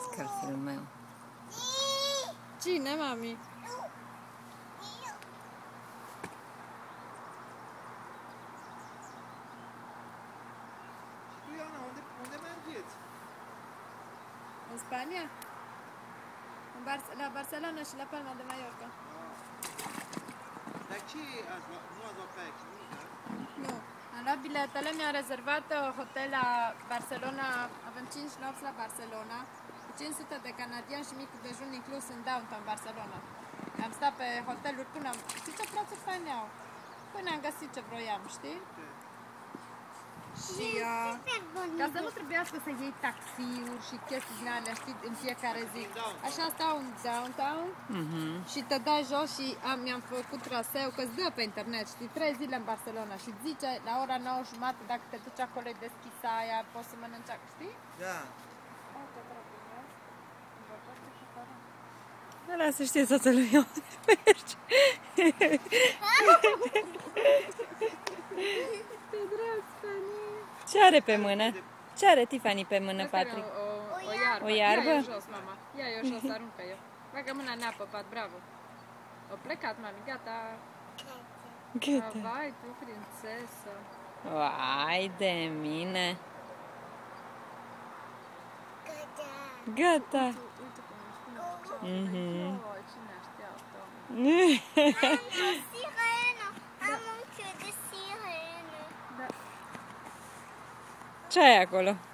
Care-l meu? Cine, mami? Tu, Ioana, unde mergeți? În Spania? La Barcelona și la Palma de Mallorca. Dar ce nu ați luat pe aia chinuită? Nu. Am luat biletele, mi-am rezervat hotel la Barcelona, avem 5 nopți la Barcelona, cu 500 de canadieni și micul dejun inclus în downtown Barcelona. Am stat pe hoteluri până am... Știi ce prețuri faine au? Până am găsit ce vroiam, știi? Și ca să nu trebuiască să iei taxiuri și chestii din alea, știi, în fiecare zi. Așa stau în downtown și te dai jos și mi-am făcut traseu, că-ți dă pe internet, știi, 3 zile în Barcelona și zice la ora 9:30 dacă te duci acolo e deschisă aia, poți să mănânci, știi? Da. Lasă, știe soțul lui eu unde mergi. Ce drag, Fanny! Ce are pe mână? Ce are Tiffany pe mână, Patrick? O iarbă. O iarbă? Ia-i jos, mama. Ia-i jos, aruncă eu. Bagă mâna în apă, Pat, bravo. O plecat, mami, gata. Gata. Vai, tu, prințesă. Vai de mine. Gata. Uite cum îmi spune ce. Oh, cine știa asta? Am o sirenă. Am un piu de sirenă. Ce ai acolo?